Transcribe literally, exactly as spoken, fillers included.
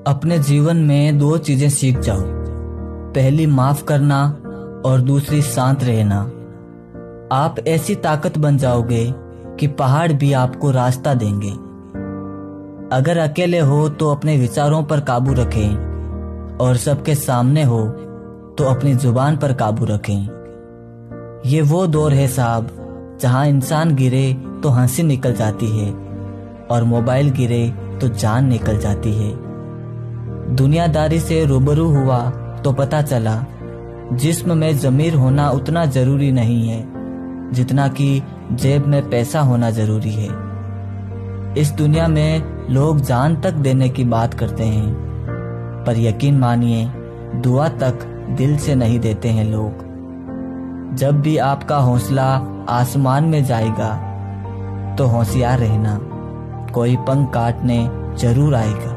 अपने जीवन में दो चीजें सीख जाओ। पहली माफ करना और दूसरी शांत रहना। आप ऐसी ताकत बन जाओगे कि पहाड़ भी आपको रास्ता देंगे। अगर अकेले हो तो अपने विचारों पर काबू रखें और सबके सामने हो तो अपनी जुबान पर काबू रखें। ये वो दौर है साहब जहां इंसान गिरे तो हंसी निकल जाती है और मोबाइल गिरे तो जान निकल जाती है। दुनियादारी से रूबरू हुआ तो पता चला जिस्म में ज़मीर होना उतना जरूरी नहीं है जितना कि जेब में पैसा होना जरूरी है। इस दुनिया में लोग जान तक देने की बात करते हैं, पर यकीन मानिए दुआ तक दिल से नहीं देते हैं लोग। जब भी आपका हौसला आसमान में जाएगा तो होशियार रहना, कोई पंख काटने जरूर आएगा।